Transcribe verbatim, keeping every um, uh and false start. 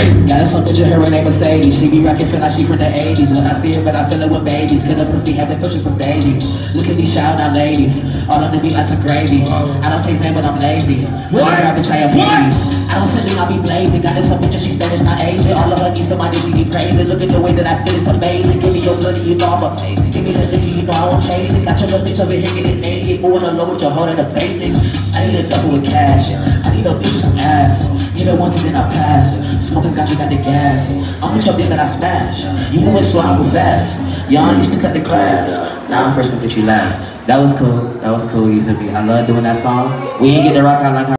Hey. Got this one bitch, her name Mercedes. She be rockin', feel like she from the eighties. When I see her, but I feel it with babies. Cause the pussy have been pushing some daisies. Look at me shout out ladies. All on the beat like some gravy. I don't take Zan, but I'm lazy. When I grab and try a baby. I don't sit I be blazing. Got this one bitch, she Spanish, not Asian. All of her needs somebody she be praising. Look at the way that I spit, it's amazing. Give me your bloody, you know I'm amazing. Give me the liquor, you know I won't chase it. Got your little bitch over here getting naked. Moving along with your holding the basics. I need a double with cash. I need a bitch with some ass. You the ones and then I pass. Smoking got you got the gas. I'm with your bitch that I smash. You moving slow, I move fast. Y'all used to cut the grass. Now I'm first and bitch you last. That was cool. That was cool, you feel me? I love doing that song. We ain't get to rock out like